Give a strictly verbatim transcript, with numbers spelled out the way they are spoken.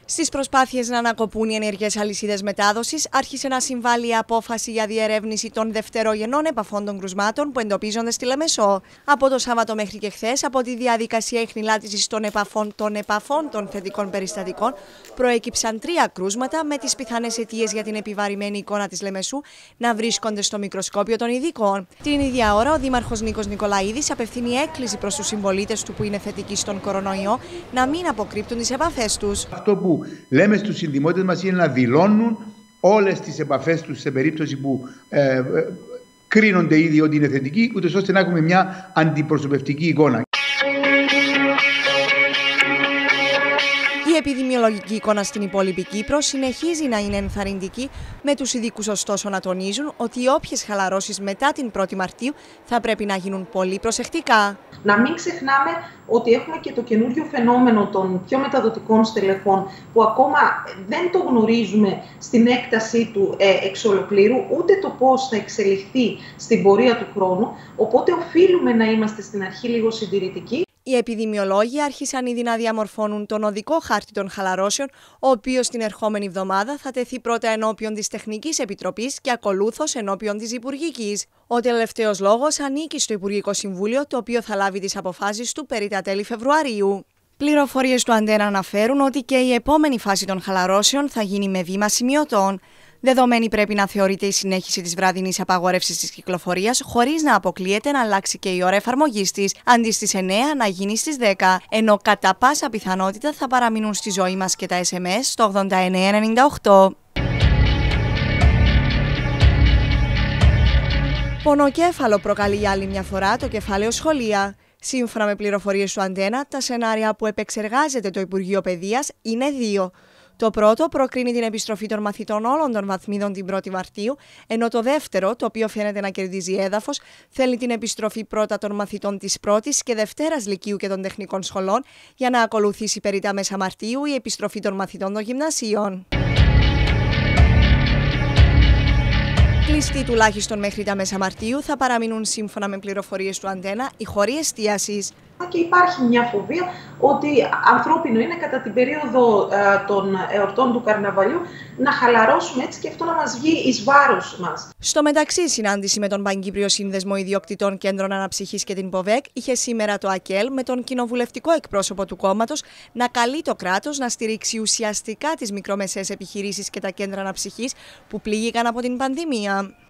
Στις προσπάθειες να ανακοπούν οι ενεργές αλυσίδες μετάδοσης, άρχισε να συμβάλλει η απόφαση για διερεύνηση των δευτερογενών επαφών των κρουσμάτων που εντοπίζονται στη Λεμεσό. Από το Σάββατο μέχρι και χθες, από τη διαδικασία ιχνηλάτησης των επαφών των επαφών των θετικών περιστατικών, προέκυψαν τρία κρούσματα με τις πιθανές αιτίες για την επιβαρημένη εικόνα της Λεμεσού να βρίσκονται στο μικροσκόπιο των ειδικών. Την ίδια ώρα, ο Δήμαρχος Νίκος Νικολαίδης απευθύνει έκκληση προς τους συμπολίτες του που είναι θετικοί στον κορονοϊό να μην αποκρύπτουν τις επαφές τους. Αυτό που λέμε στους συνδημότες μας είναι να δηλώνουν όλες τις επαφές τους σε περίπτωση που ε, ε, κρίνονται ήδη ότι είναι θετικοί, ούτως ώστε να έχουμε μια αντιπροσωπευτική εικόνα. Η επιδημιολογική εικόνα στην υπόλοιπη Κύπρο συνεχίζει να είναι ενθαρρυντική, με τους ειδικούς ωστόσο να τονίζουν ότι όποιες χαλαρώσεις μετά την πρώτη Μαρτίου θα πρέπει να γίνουν πολύ προσεκτικά. Να μην ξεχνάμε ότι έχουμε και το καινούριο φαινόμενο των πιο μεταδοτικών στελεχών που ακόμα δεν το γνωρίζουμε στην έκτασή του ε, εξ ολοκλήρου, ούτε το πώς θα εξελιχθεί στην πορεία του χρόνου, οπότε οφείλουμε να είμαστε στην αρχή λίγο συντηρητικοί. Οι επιδημιολόγοι άρχισαν ήδη να διαμορφώνουν τον οδικό χάρτη των χαλαρώσεων, ο οποίος την ερχόμενη εβδομάδα θα τεθεί πρώτα ενώπιον της Τεχνικής Επιτροπής και ακολούθως ενώπιον της Υπουργικής. Ο τελευταίος λόγος ανήκει στο Υπουργικό Συμβούλιο, το οποίο θα λάβει τις αποφάσεις του περί τα τέλη Φεβρουαρίου. Πληροφορίες του Αντένα αναφέρουν ότι και η επόμενη φάση των χαλαρώσεων θα γίνει με βήμα σημειωτών. Δεδομένη πρέπει να θεωρείται η συνέχιση της βραδινής απαγόρευσης της κυκλοφορίας, χωρίς να αποκλείεται να αλλάξει και η ώρα εφαρμογής της, αντί στις εννέα να γίνει στις δέκα, ενώ κατά πάσα πιθανότητα θα παραμείνουν στη ζωή μας και τα ες εμ ες στο ογδόντα εννέα ενενήντα οκτώ. Πονοκέφαλο προκαλεί για άλλη μια φορά το κεφάλαιο σχολεία. Σύμφωνα με πληροφορίες του Αντένα, τα σενάρια που επεξεργάζεται το Υπουργείο Παιδείας είναι δύο. Το πρώτο προκρίνει την επιστροφή των μαθητών όλων των βαθμίδων την πρώτη Μαρτίου, ενώ το δεύτερο, το οποίο φαίνεται να κερδίζει έδαφος, θέλει την επιστροφή πρώτα των μαθητών της πρώτης και δευτέρας λυκείου και των τεχνικών σχολών, για να ακολουθήσει περί τα μέσα Μαρτίου η επιστροφή των μαθητών των γυμνασίων. Κλειστοί τουλάχιστον μέχρι τα μέσα Μαρτίου θα παραμείνουν, σύμφωνα με πληροφορίες του Αντένα, οι χώροι εστίασης. Και υπάρχει μια φοβία ότι ανθρώπινο είναι κατά την περίοδο ε, των εορτών του Καρναβαλιού να χαλαρώσουμε έτσι και αυτό να μας βγει εις βάρος μας. Στο μεταξύ, η συνάντηση με τον Παγκύπριο Σύνδεσμο Ιδιοκτητών Κέντρων Αναψυχής και την ΠΟΒΕΚ είχε σήμερα το ΑΚΕΛ με τον κοινοβουλευτικό εκπρόσωπο του κόμματος να καλεί το κράτος να στηρίξει ουσιαστικά τις μικρομεσαίες επιχειρήσεις και τα κέντρα αναψυχής που πλήγηκαν από την πανδημία.